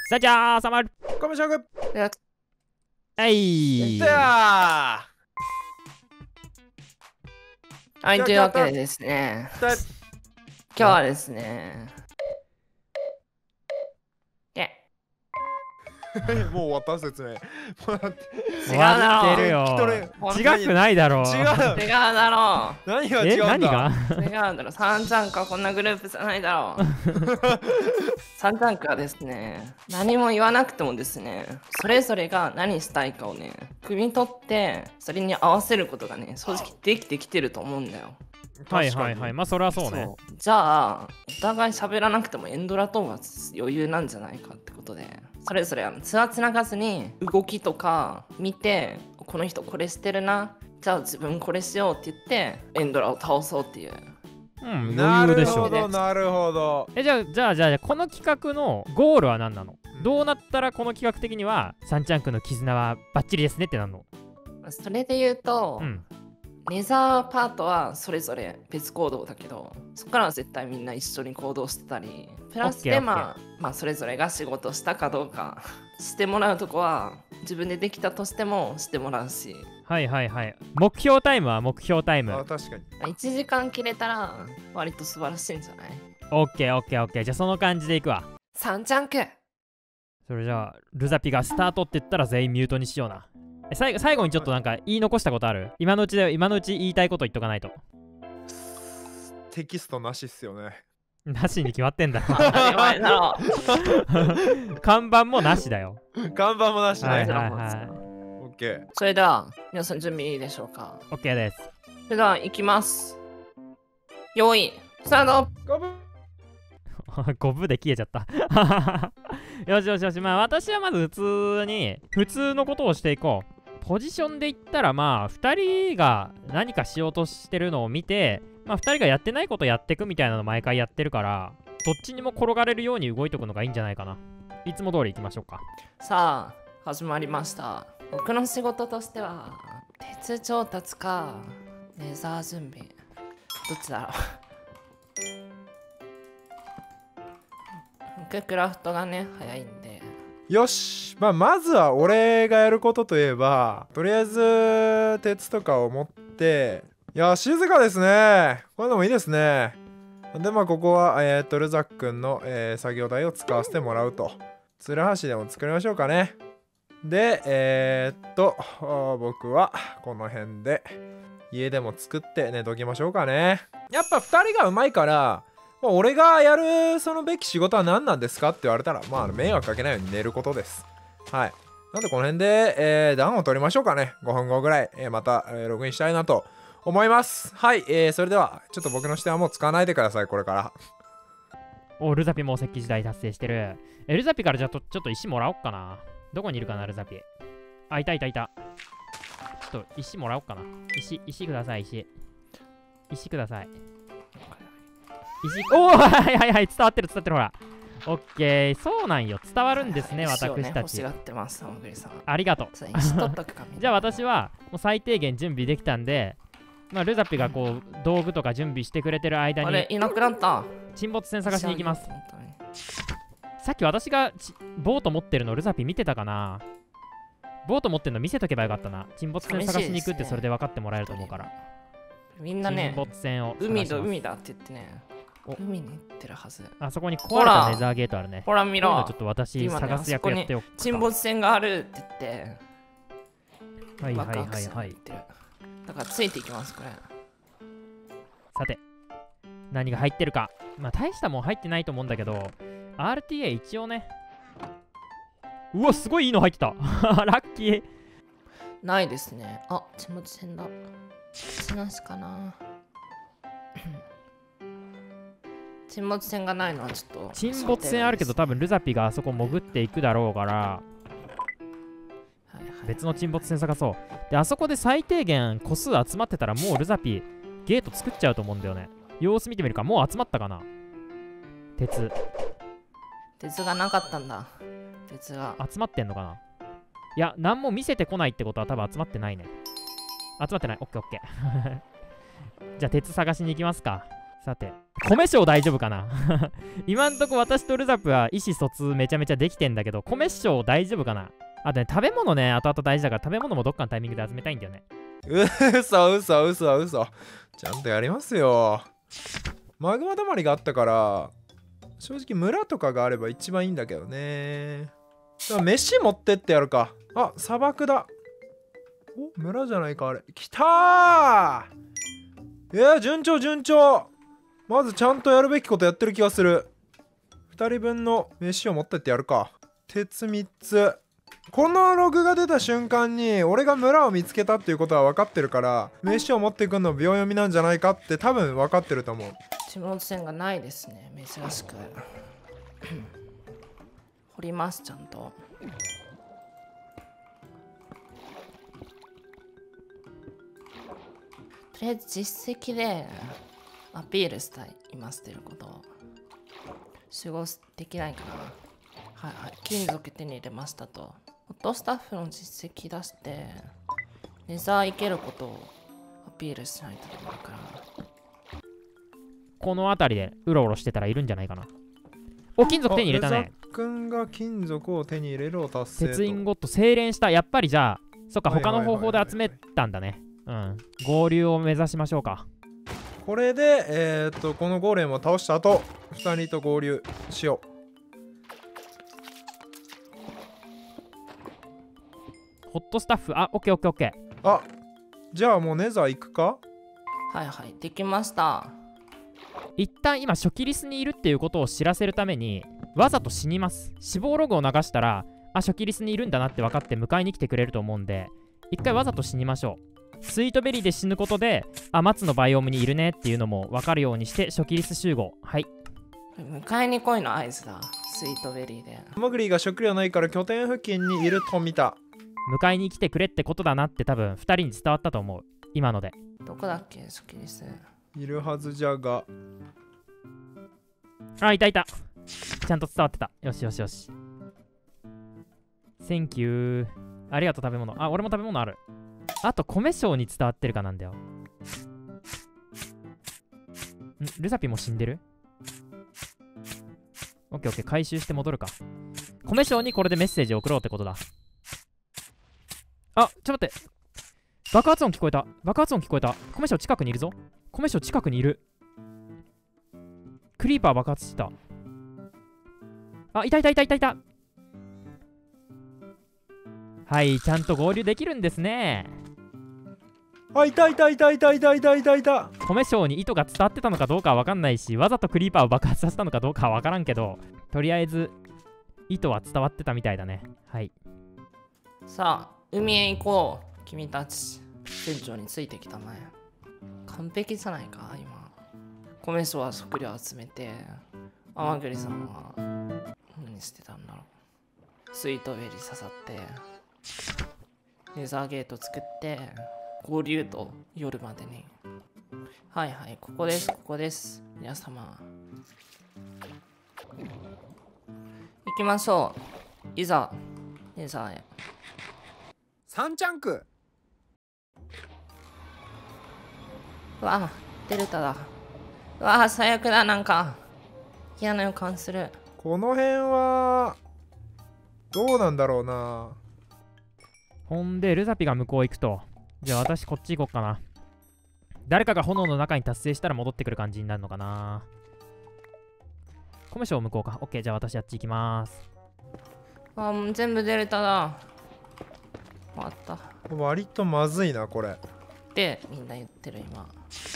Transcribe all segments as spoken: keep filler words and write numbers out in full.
さあじゃあさまるコミショグはいでははい、というわけでですね、今日はですね、えもう終わった説明。 終わってるよ。違くないだろう。 違う。 違うだろう。何が違うんだ。 何が違うだろう。サンチャンクはこんなグループじゃないだろう。サンチャンクはですね、何も言わなくてもですね、それぞれが何したいかをね、汲み取ってそれに合わせることがね、正直できてきてると思うんだよ。 はいはいはい、まあそれはそうね。 そうじゃあお互い喋らなくてもエンドラトーンは余裕なんじゃないかってことで、それぞれツアーつながずに動きとか見て、この人これしてるな、じゃあ自分これしようって言ってエンドラを倒そうっていう。 うん、余裕でしょ。 なるほどなるほど。 えじゃあじゃあじゃあこの企画のゴールは何なの？どうなったらこの企画的にはサンチャンクの絆はバッチリですねってなるの？ それで言うと、 うんネザーパートはそれぞれ別行動だけど、そこからは絶対みんな一緒に行動してたり、プラスでまあ、まあそれぞれが仕事したかどうかしてもらうとこは自分でできたとしてもしてもらうし。 はいはいはい。目標タイムは目標タイム。 あ、確かに。 いちじかん切れたら割と素晴らしいんじゃない？ オッケーオッケーオッケー。じゃあその感じでいくわ。 サンチャンク。 それじゃあルザピがスタートって言ったら全員ミュートにしような。最後最後にちょっとなんか言い残したことある？今のうちで今のうち言いたいこと言っとかないと。 テキストなしっすよね。 なしに決まってんだ。 当たり前だろ。 看板もなしだよ。 看板もなしね。 はいはいはい。 オッケー。 それでは皆さん準備いいでしょうか？ オッケーです。 それでは行きます。用意スタート。 ゴブゴブで消えちゃった。よしよしよし。まあ私はまず普通に普通のことをしていこう。ポジションで言ったらまあふたりが何かしようとしてるのを見て、まあふたりがやってないことやってくみたいなの毎回やってるから、どっちにも転がれるように動いとくのがいいんじゃないかな。いつも通り行きましょうか。 さあ始まりました。僕の仕事としては鉄調達かレーザー準備、どっちだろう。僕クラフトがね早いんで。 よし、まあ、まずは俺がやることといえば、とりあえず鉄とかを持って、いや静かですね。こういうのもいいですね。でまあここはえー、っとルザック君の、えー、作業台を使わせてもらうと。ツルハシでも作りましょうかね。でえー、っと僕はこの辺で家でも作って寝ときましょうかね。やっぱふたりがうまいから、まあ、俺がやるそのべき仕事は何なんですかって言われたら、まあ迷惑かけないように寝ることです。はい。なんでこの辺で、えー、暖を取りましょうかね。ごふんごぐらい、えー、また、えー、ログインしたいなと思います。はい、えー、それではちょっと僕の視点はもう使わないでください、これから。 お、ルザピも石器時代達成してる。え、ルザピからじゃあとちょっと石もらおっかな。どこにいるかな、ルザピ。あ、いたいたいた。ちょっと石もらおっかな。石、石ください、石。石ください。石、おーはいはいはい、伝わってる伝わってる、ほら。オッケー、そうなんよ、伝わるんですね、 はい、 私たち。 ね、欲しがってます、さん。 ありがとう。 石取っとくかじゃあ私はもう最低限準備できたんで、まあ、ルザピがこう道具とか準備してくれてる間に、 あれ、いなくなった。 沈没船探しに行きます。さっき私がボート持ってるのルザピ見てたかな。ボート持ってるの見せとけばよかったな。沈没船探しに行くってそれで分かってもらえると思うから。 みんなね、 沈没船を海と海だって言ってね。海に行ってるはず。 あそこに壊れたネザーゲートあるね。 ほら見ろ。 ちょっと私探す役やっておくか。 沈没船があるって言って。 はいはいはいはい。 だからついていきますこれ。 さて何が入ってるか。まあ大したもん入ってないと思うんだけど、 アールティーエー 一応ね。うわすごいいいの入ってた。ラッキー。 ないですね。あ、沈没船だ。しなしかな。沈没船がないのはちょっと。 沈没船あるけど多分ルザピがあそこ潜っていくだろうから、はいはい、別の沈没船探そう。であそこで最低限個数集まってたらもうルザピゲート作っちゃうと思うんだよね。様子見てみるか。もう集まったかな。鉄鉄がなかったんだ。鉄が集まってんのかな。いや何も見せてこないってことは多分集まってないね。集まってない。オッケーオッケー。じゃあ鉄探しに行きますか。 さて米賞大丈夫かな今んとこ私とルザプは意思疎通めちゃめちゃできてんだけど、米賞大丈夫かな。あとね、食べ物ね、後々大事だから食べ物もどっかのタイミングで集めたいんだよね。 うそうそうそうそ、ちゃんとやりますよ。マグマ溜まりがあったから正直村とかがあれば一番いいんだけどね。だから飯持ってってやるか。あ、砂漠だ。お、村じゃないかあれ。来たー。いや、順調順調。まずちゃんとやるべきことやってる気がする。ふたりぶんの飯を持ってってやるか。鉄みっつ。このログが出た瞬間に俺が村を見つけたっていうことは分かってるから、飯を持ってくんの秒読みなんじゃないかって多分分かってると思う。 沈没船がないですね、珍しく掘ります、ちゃんと。とりあえず実績でアピールしたい、今捨てることを集合できないかな。はいはい、金属手に入れましたと。ホットスタッフの実績出してネザーいけることをアピールしないとダメだから。 この辺りでうろうろしてたらいるんじゃないかな。お、金属手に入れたね。 レザックンが金属を手に入れるを達成と。 鉄インゴット精錬した。やっぱりじゃあそっか、 はいはいはいはい他の方法で集めたんだね。うん、合流を目指しましょうか。 これでえー、っとこのゴーレムを倒した後ふたりと合流しよう。 ホットスタッフ、あ、オッケーオッケーオッケー。 あ、じゃあもうネザー行くか。 はいはい、できました。 一旦今初期リスにいるっていうことを知らせるためにわざと死にます。死亡ログを流したら、あ、初期リスにいるんだなって分かって迎えに来てくれると思うんで、一回わざと死にましょう。スイートベリーで死ぬことで、あ、松のバイオームにいるねっていうのも分かるようにして初期リス集合。はい、 迎えに来いの合図だ、スイートベリーで。 ハマグリが食料ないから拠点付近にいると見た。 迎えに来てくれってことだなって多分ふたりに伝わったと思う、今ので。 どこだっけ、初期リス。 いるはずじゃが。 あ、いたいた。ちゃんと伝わってた。よしよしよし。センキュー。ありがとう食べ物。あ、俺も食べ物ある。あと米賞に伝わってるかなんだよ。ん、ルザピも死んでる？オッケーオッケー、回収して戻るか。米賞にこれでメッセージを送ろうってことだ。あ、ちょっと待って。爆発音聞こえた。爆発音聞こえた。米賞近くにいるぞ。米賞近くにいる。クリーパー爆発してた。あ、いたいたいたいたいた。はい、ちゃんと合流できるんですね。 あ、いたいたいたいたいたいたいたいた。 米賞に意図が伝わってたのかどうかは分かんないし、わざとクリーパーを爆発させたのかどうかは分からんけど、とりあえず意図は伝わってたみたいだね。はい。 さあ、海へ行こう、君たち。船長についてきたまえ。完璧じゃないか、今。米賞は食料集めて、天栗さんは何してたんだろう。スイートベリー刺さって、レザーゲート作って、合流と夜までに。はいはい、ここです、ここです。皆様。行きましょう。いざ、レザーへ。 さんチャンク。 うわあ、デルタだ。うわあ、最悪だ、なんか。嫌な予感する。 この辺はどうなんだろうな。 ほんでルザピが向こう行くと。じゃあ私こっち行こうかな。誰かが炎の中に達成したら戻ってくる感じになるのかな。米賞向こうか。オッケー、じゃあ私あっち行きます。 あ、もう全部デルタだ。終わった。 割とまずいなこれ。 ってみんな言ってる今。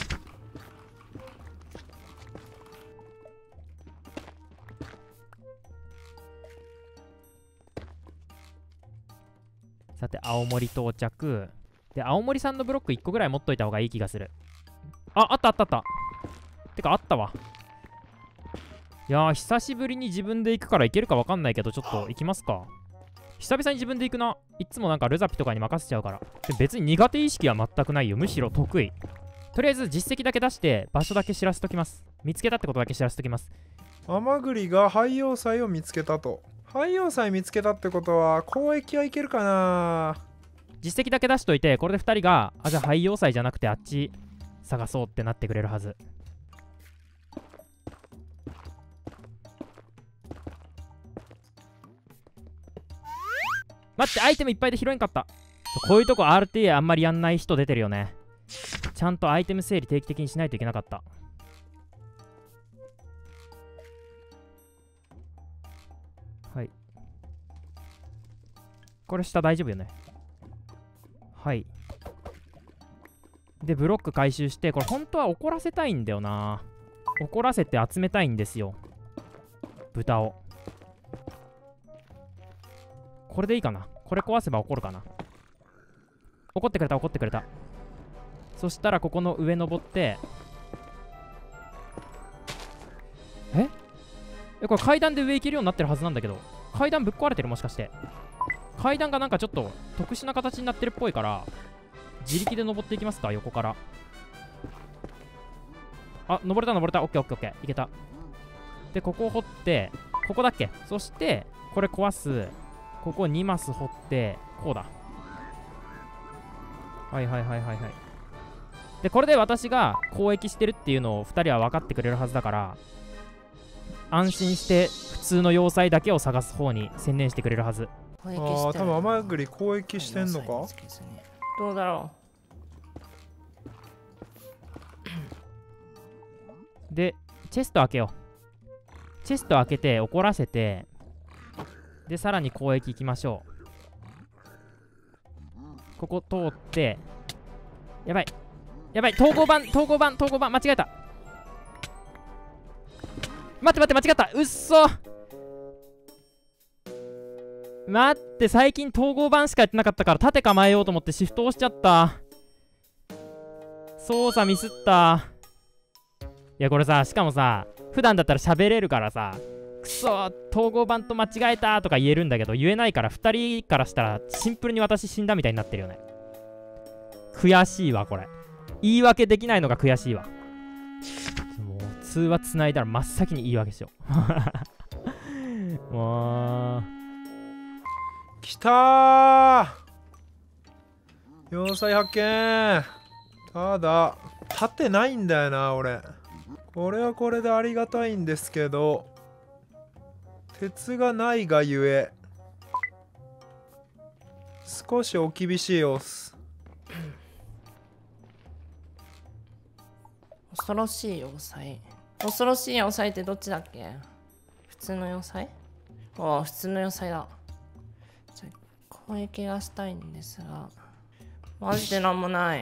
さて青森到着で、青森さんのブロックいっこぐらい持っといた方がいい気がする。あ、あったあったあった。てかあったわ。いやー、久しぶりに自分で行くから行けるか分かんないけど、ちょっと行きますか。久々に自分で行くな。いつもなんかルザピとかに任せちゃうから。で別に苦手意識は全くないよ。むしろ得意。とりあえず実績だけ出して場所だけ知らせときます。見つけたってことだけ知らせときます。 甘栗が廃葉祭を見つけたと。廃葉祭見つけたってことは交易はいけるかな。 実績だけ出しといて、これでふたりが、あ、じゃあ廃葉祭じゃなくてあっち探そうってなってくれるはず。 待って、アイテムいっぱいで拾えんかった。そうこういうとこ アールティーエー あんまりやんない人出てるよね。ちゃんとアイテム整理定期的にしないといけなかった。はい。これ下大丈夫よね。はい。で、ブロック回収して、これ本当は怒らせたいんだよな。怒らせて集めたいんですよ。豚を。これでいいかな。これ壊せば怒るかな。怒ってくれた、怒ってくれた。そしたらここの上登って、ええ、これ階段で上行けるようになってるはずなんだけど、階段ぶっ壊れてる、もしかして。階段がなんかちょっと特殊な形になってるっぽいから、自力で登っていきますか、横から。あ、登れた登れた。オッケーオッケーオッケー。いけた。で、ここを掘って、ここだっけ。そして、これ壊す。ここにマス掘って、こうだ。はいはいはいはいはい。で、これで私が交易してるっていうのをふたりは分かってくれるはずだから、安心して普通の要塞だけを探す方に専念してくれるはず。 ああ、多分甘栗交易してんのか。 どうだろう。で、チェスト開けよう。チェスト開けて怒らせて、で、さらに交易行きましょう。ここ通って、やばい。やばい、統合版、統合版、統合版、間違えた。待って待って、間違った。うっそ。待って、最近統合版しかやってなかったから、縦構えようと思ってシフト押しちゃった。操作ミスった。いや、これさ、しかもさ、普段だったら喋れるからさ、くそ、統合版と間違えたとか言えるんだけど、言えないから、ふたりからしたらシンプルに私死んだみたいになってるよね。悔しいわ、これ。言い訳できないのが悔しいわ。もう通話つないだら真っ先に言い訳しよう。もうきたー、要塞発見。ただ立ってないんだよな俺。これはこれでありがたいんですけど、鉄がないがゆえ少しお厳しい様子。 恐ろしい要塞。恐ろしい要塞ってどっちだっけ？普通の要塞？ああ、普通の要塞だ。じゃあ、攻撃がしたいんですが、マジでなんもない。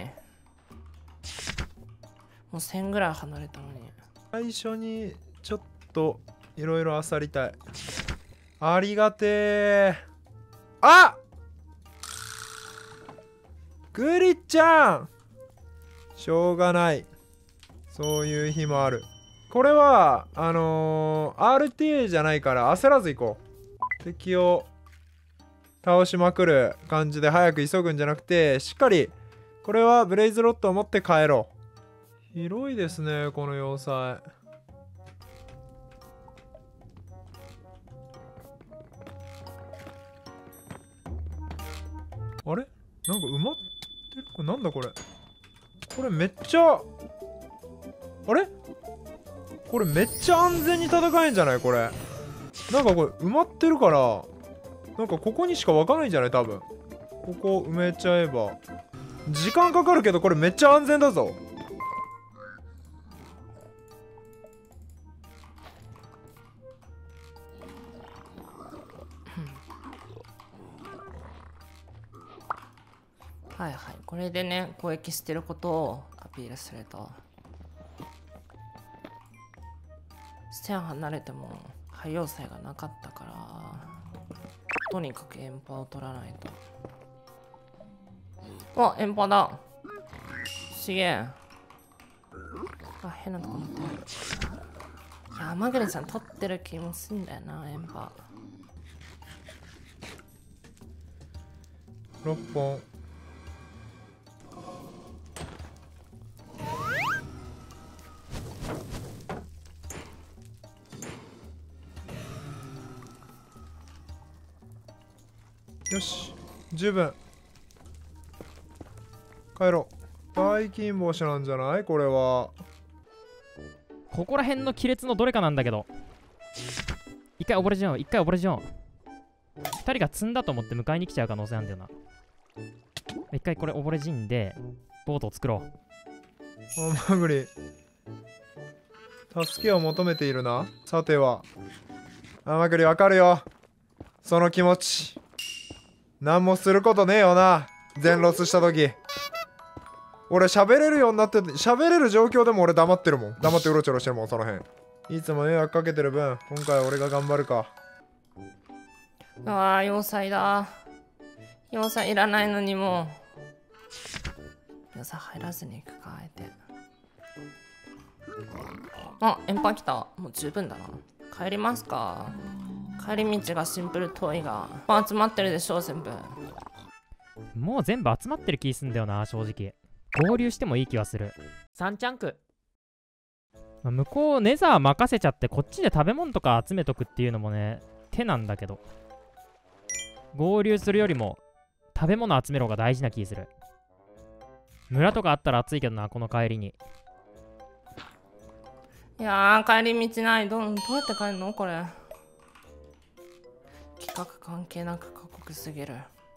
もうせんぐらい離れたのに。 最初にちょっといろいろ漁りたい。ありがてー。あっ、グリちゃん、しょうがない、そういう日もある。これはあのー、アールティーエー じゃないから焦らず行こう。敵を倒しまくる感じで早く急ぐんじゃなくて、しっかりこれはブレイズロッドを持って帰ろう。広いですねこの要塞。あれ、なんか埋まってる。これなんだこれ。これめっちゃ、あれこれめっちゃ安全に戦えんじゃないこれ。なんかこれ埋まってるから、なんかここにしか湧かないんじゃない多分。ここ埋めちゃえば時間かかるけど、これめっちゃ安全だぞ。 はいはい、これでね、攻撃してることをアピールすると、線離れても廃要塞がなかったから、とにかくエンパを取らないと。あ、エンパだ。すげえ。あ、変なとこ持ってる。いや、マグレさん取ってる気もすんだよな、エンパ。 ろっぽん。よし、十分。帰ろう。大金星なんじゃないこれは。 ここら辺の亀裂のどれかなんだけど、一回溺れちゃう、一回溺れちゃう。 ふたりが積んだと思って迎えに来ちゃう可能性あるんだよな。一回これ溺れ死んでボートを作ろう。 あまぐり助けを求めているな。さてはあまぐりわかるよその気持ち。何もすることねえよな。全ロスした時俺喋れるようになって喋れる状況でも俺黙ってるもん。黙ってうろちょろしてるもんその辺。いつも迷惑かけてる分今回は俺が頑張るか。 ああ要塞だ。要塞いらないのにもう要塞入らずに行くか。あえてあエンパ来た。もう十分だな。帰りますか。帰り道がシンプル遠いが集まってるでしょう全部。 もう全部集まってる気すんだよな正直。合流してもいい気はする。さんチャンク、まあ、向こうネザー任せちゃってこっちで食べ物とか集めとくっていうのもね手なんだけど、合流するよりも食べ物集める方が大事な気する。村とかあったら暑いけどなこの帰りに。 いやー帰り道ない。ど, どうやって帰るのこれ。企画関係なく過酷すぎる。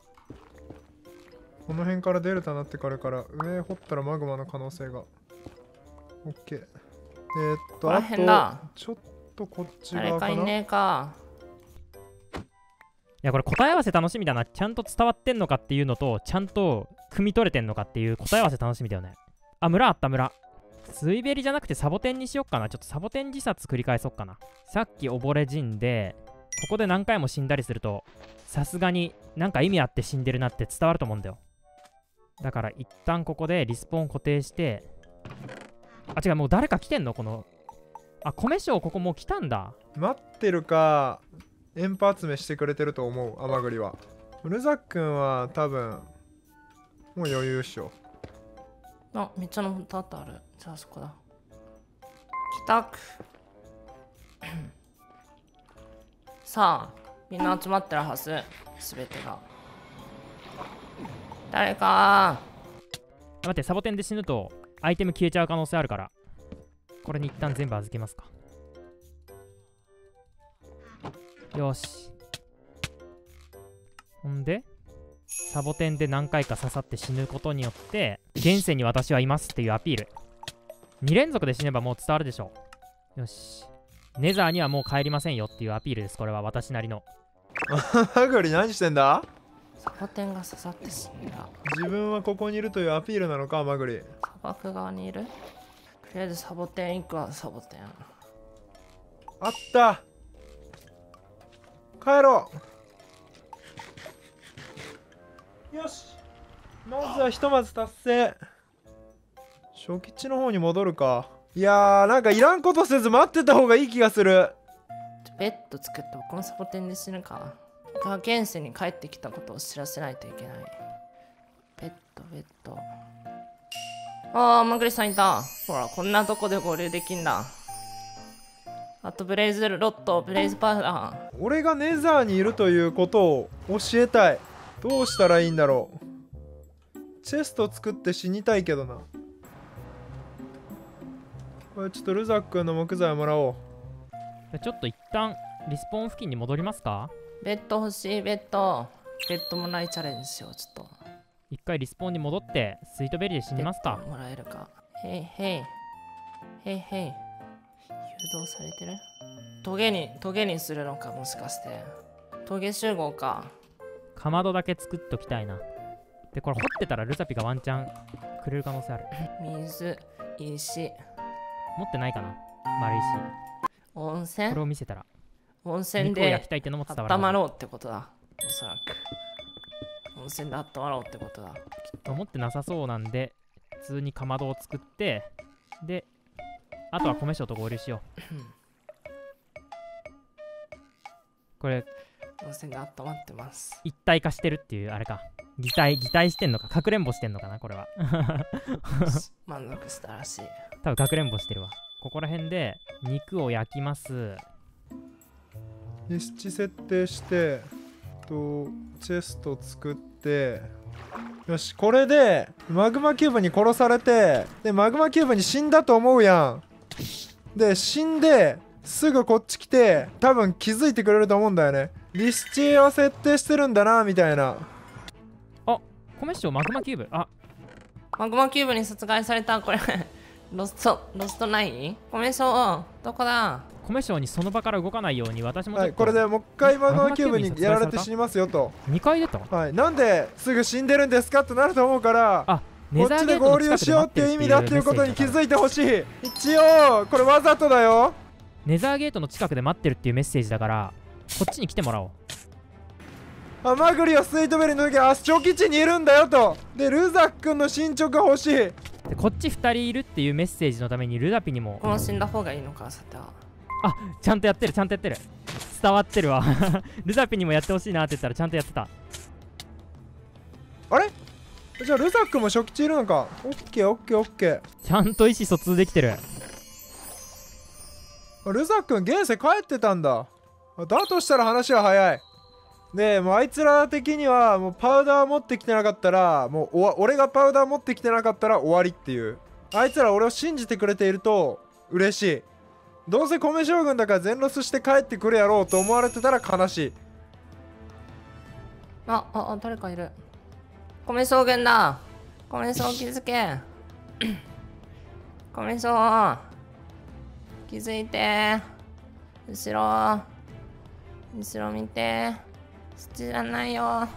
この辺からデルタになってからから上掘ったらマグマの可能性が OK。 えー、っとこら辺だ。 あとちょっとこっち側かな。 誰かいねえか。 いやこれ答え合わせ楽しみだな。ちゃんと伝わってんのかっていうのとちゃんと汲み取れてんのかっていう答え合わせ楽しみだよね。あ村あった村。スイベリじゃなくてサボテンにしよっかな。ちょっとサボテン自殺繰り返そっかな。さっき溺れ死んでここで何回も死んだりするとさすがになんか意味あって死んでるなって伝わると思うんだよ。だから一旦ここでリスポーン固定して、あ違うもう誰か来てんのこの、あ米将ここもう来たんだ。 待ってるかエンパ集めしてくれてると思う。甘栗はルザックンは多分もう余裕っしょ。 あめっちゃのたったある。じゃあそこだ。帰宅さあみんな集まってるはず。すべてが誰か待ってサボテンで死ぬとアイテム消えちゃう可能性あるからこれに一旦全部預けますか。よし。ほんでサボテンで何回か刺さって死ぬことによって現世に私はいますっていうアピール。に連続で死ねばもう伝わるでしょ。よしネザーにはもう帰りませんよっていうアピールです。これは私なりの。 甘栗何してんだ。 サボテンが刺さって死んだ。 自分はここにいるというアピールなのか甘栗。 砂漠側にいる。とりあえずサボテン行くわ。サボテンあった帰ろう。よしまずはひとまず達成。初期地の方に戻るか。いやーなんかいらんことせず待ってた方がいい気がする。 ベッド作って僕もサボテンで死ぬか。僕は現世に帰ってきたことを知らせないといけない。ベッドベッド。ああマグリさんいた。ほらこんなとこで合流できんだ。あとブレイズロットブレイズパウダー。 俺がネザーにいるということを教えたい。どうしたらいいんだろう。チェスト作って死にたいけどな。これちょっとルザックの木材をもらおう。 ちょっと一旦リスポーン付近に戻りますか。 ベッド欲しい。ベッドベッドもらいチャレンジしよう。ちょっと一回リスポーンに戻ってスイートベリーで死にますか。 もらえるか。へいへいへいへい。誘導されてる。トゲにトゲにするのかもしかして。トゲ集合か。 かまどだけ作っときたいな。でこれ掘ってたらルザピがワンチャンくれる可能性ある。 水石持ってないかな丸石。 温泉。 これを見せたら温泉肉を焼できたいってのも伝わる。 温まろうってことだ。おそらく温泉で温まろうってことだ。 持ってなさそうなんで普通にかまどを作ってであとは米塩と合流しよう。これ温泉で温まってます。 一体化してるっていうあれか。擬態擬態してんのかかくれんぼしてんのかなこれは。 満足したらしい。 多分かくれんぼしてるわ。ここら辺で肉を焼きます。 で七設定してとチェスト作って、よしこれでマグマキューブに殺されてでマグマキューブに死んだと思うやん。で死んですぐこっち来て多分気づいてくれると思うんだよね。 リスチを設定してるんだなみたいな。 米師匠マグマキューブ。あ、 マグマキューブに殺害された。これロストロストない米将どこだ。 米師匠にその場から動かないように私もちょっと、 はい、これでもう一回マグマキューブにやられて死にますよと。 にかい出た。 はい、なんですぐ死んでるんですかってなると思うから、 あ、 こネザっちでーゲートの近合流しようくで待ってるっていう意味だっていうことに気いづいてほしい。一応これわざとだよ。 ネザーゲートの近くで待ってるっていうメッセージだからこっちに来てもらおう。 ハマグリはスイートベリーの時は初期地にいるんだよと。でルザックンの進捗が欲しい。 でこっちふたりいるっていうメッセージのためにルダピにも。 この死んだ方がいいのかさては。 あ、ちゃんとやってるちゃんとやってる。伝わってるわルダピにもやってほしいなって言ったらちゃんとやってた。 あれじゃあルザックンも初期地いるのか。オッケーオッケーオッケー。 ちゃんと意思疎通できてる。 ルザックン現世帰ってたんだ。だとしたら話は早い。でもうあいつら的にはもうパウダー持ってきてなかったらもうおわ俺がパウダー持ってきてなかったら終わりっていう。あいつら俺を信じてくれていると嬉しい。どうせ米将軍だから全ロスして帰ってくるやろうと思われてたら悲しい。 あああ誰かいる。米将軍だ。米将気づけ米将気づいて。後ろ後ろ見て。そっちじゃないよ。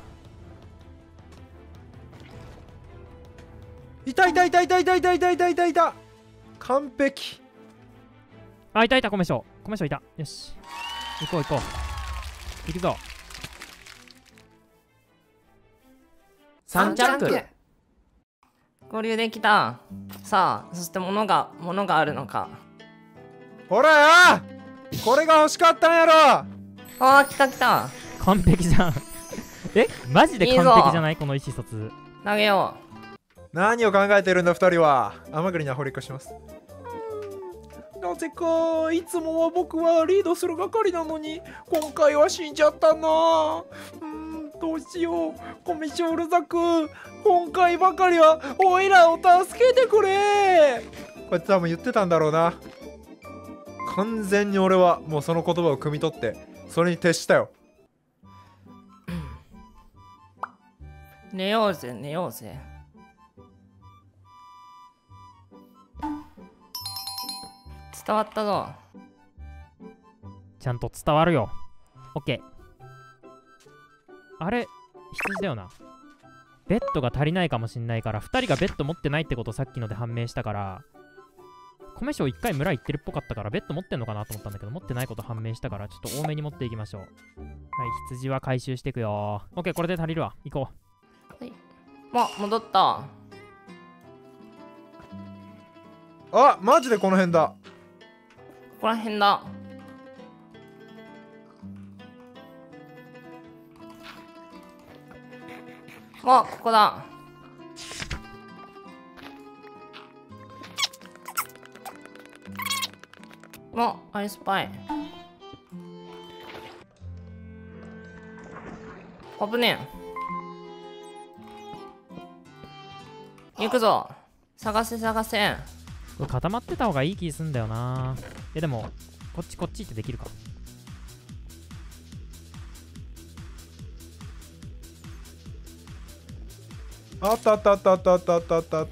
いたいたいたいたいたいたいたいたいたいた。完璧。 あ、いたいた米将米将いた。よし行こう行こう行くぞ。 さんジャンプ合流できた。さあそして物が物があるのか。 ほらよこれが欲しかったんやろ。 ああ来た来た。 完璧じゃんえマジで完璧じゃないこの意思疎通。 投げよ何を考えてるんだ二人は。甘栗には掘り越します。なぜかいつもは僕はリードする係なのに今回は死んじゃったな。うんどうしよう。コミショルザク今回ばかりはおいらを助けてくれ。こうやって多分言ってたんだろうな。完全に俺はもうその言葉を汲み取ってそれに徹したよ。 寝ようぜ寝ようぜ。伝わったぞ。 ちゃんと伝わるよ。オッケー。あれ羊だよな。ベッドが足りないかもしんないからふたりがベッド持ってないってことさっきので判明したから、米将いっかい村行ってるっぽかったからベッド持ってんのかなと思ったんだけど持ってないこと判明したからちょっと多めに持っていきましょう。はい、羊は回収していくよ。オッケー、これで足りるわ。行こはい。あ戻った。 あマジでこの辺だ。 ここら辺だ。あここだ。あアイスパイ。危ねえ。行くぞ。探せ探せ。 う。これ固まってた方がいい気すんだよな。えでもこっちこっちってできるか。 あったあったあったあったあったあったあったあった。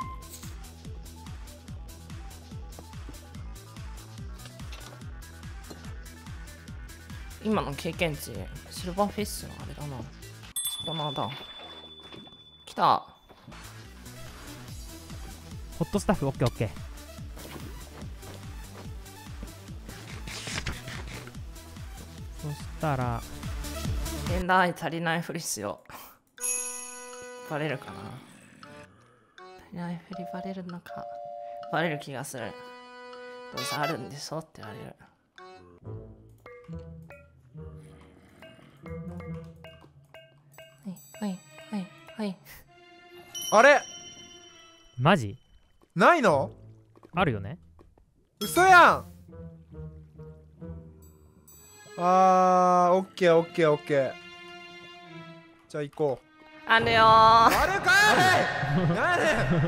今の経験値シルバーフィッシュのあれだな。スパナーだ。来た。 ホットスタッフオッケーオッケー。そしたら現代足りないふりしよう。バレるかな。足りないふりバレるのか。バレる気がする。どうせあるんでしょって言われる。はいはいはいはい。 あれマジないの？ あるよね。 嘘やん。あーオッケーオッケーオッケー。じゃあ行こう。 あるよー。 あれかい何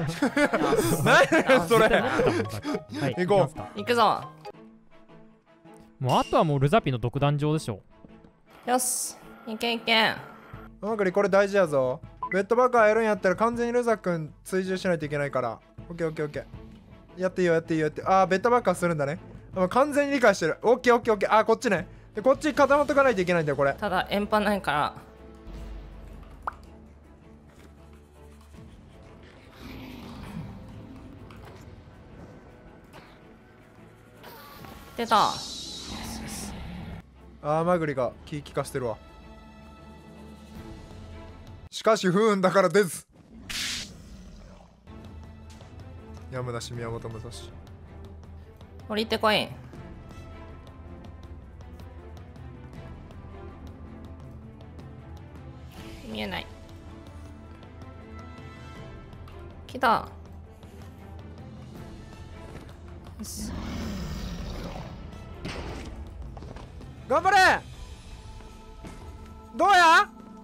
何それ。 はい行こ行くぞ。 もうあとはもうルザピの独壇場でしょ。 よし、いけいけ。 マグリこれ大事やぞ。ベッドバッカーやるんやったら完全にルザ君追従しないといけないから。オッケーオッケーオッケー。やっていいよやっていいよやって。あーベッドバッカーするんだね。あ完全に理解してる。オッケーオッケーオッケー。あーこっちね。でこっち固まっとかないといけないんだよこれ。 ただ円盤ないから。出た。 あーマグリが気利かしてるわ。しかし不運だからです。山梨宮本武蔵。 降りてこい。見えない。来た。よし。 頑張れ。どうや。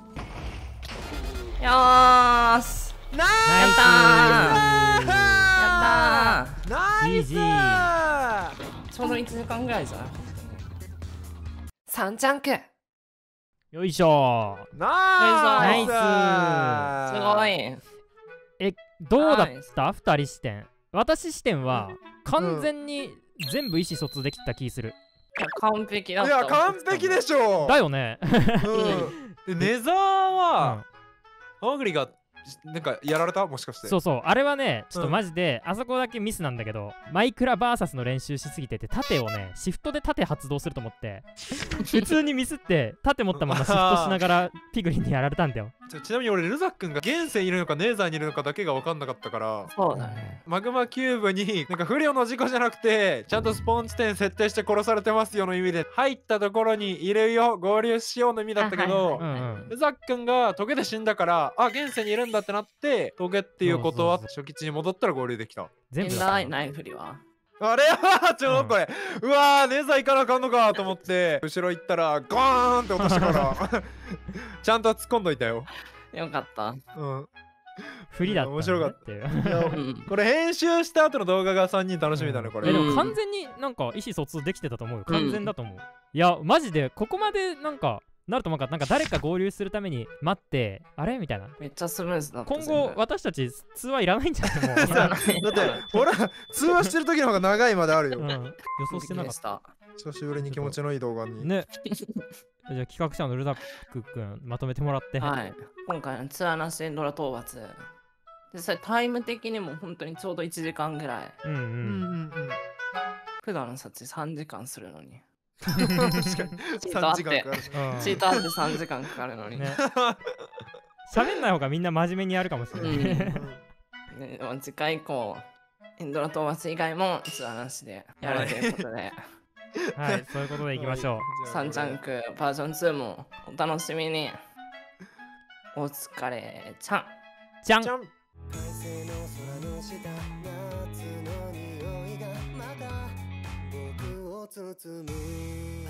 よーし。 ナイやったー。やったナイス。 ジージー。 ー。ちょうどいちじかんぐらいじゃない。さんチャンク。 よいしょ。 ナイス。 ナすごい。 えどうだっナイスたふたり視点。私視点は完全に全部意思疎通できた気する。 いや完璧だった。 いや完璧でしょ。 だよね。 うん。 でネザーはハマグリがなんかやられたもしかしてそうそう、あれはねちょっとうんマジで、あそこだけミスなんだけど、マイクラ ブイエス の練習しすぎてて盾をねシフトで盾発動すると思って普通にミスって盾持ったままシフトしながらピグリンにやられたんだよ。 ちょちなみに俺ルザックンが現世にいるのかネーザーにいるのかだけが分かんなかったからそうだね。 マグマキューブになんか不良の事故じゃなくてちゃんとスポーン地点設定して殺されてますよの意味で入ったところにいるよ合流しようの意味だったけど、 あはいはいうんうんルザックンがトゲで死んだからあ現世にいるんだってなってトゲっていうことはそう初期値に戻ったら合流できた。 全部だったな。 エンダーナイフリは。 あれはちょこれ、うわーネザー行かなあかんのかと思って後ろ行ったらゴーンって落としたからちゃんと突っ込んどいたよ。 よかった。 うん不利だったんだね面白かったっていう。 いやうん。 これ編集した後の動画がさんにん楽しみだねこれ。 えでうんも完全になんか意思疎通できてたと思うよ。完全だと思う。いやマジでここまでなんかなると思うか、なんか誰か合流するために待ってあれみたいな。 めっちゃスムーズだった。 今後私たち通話いらないんじゃないもう。 全部だって俺ら通話してる時の方が長いまであるよ。 うん、予想してなかっ。 した久しぶりに気持ちのいい動画に。 ね。じゃあ企画者のルダックくんまとめてもらって。 はい。今回のツアーなしエンドラ討伐。実際タイム的にも本当にちょうどいちじかんぐらい。 うんう。 うんうんん普段の撮影さんじかんするのに。 うん。確かにチート 3 あって時間かかる。 うんチートあってさんじかんかかるのに。 ね。喋んない方がみんな真面目にやるかもしれない。 うんねでも次回以降、エンドラ討伐以外もツアーなしでやるということで、 はい、そういうことでいきましょう。 サンチャンクバージョンツーもお楽しみに。お疲れちゃん。 じゃんじゃん。 快晴の空の下夏の匂いがまた僕を包む